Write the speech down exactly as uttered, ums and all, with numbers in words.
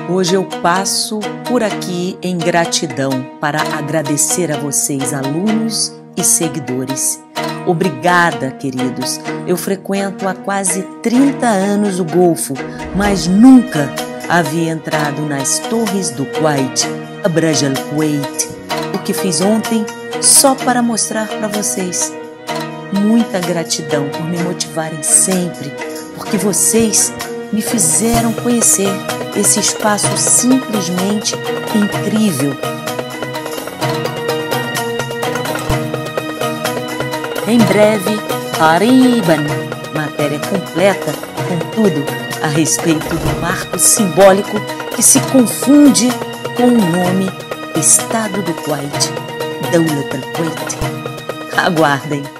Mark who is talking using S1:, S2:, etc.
S1: Hoje eu passo por aqui em gratidão para agradecer a vocês, alunos e seguidores. Obrigada, queridos. Eu frequento há quase trinta anos o Golfo, mas nunca havia entrado nas torres do Kuwait, Burj Al Kuwait, o que fiz ontem só para mostrar para vocês. Muita gratidão por me motivarem sempre, porque vocês me fizeram conhecer esse espaço simplesmente incrível. Em breve, Qariban, matéria completa com tudo a respeito do marco simbólico que se confunde com o nome Estado do Kuwait, Dawlat al-Kuwait. Aguardem!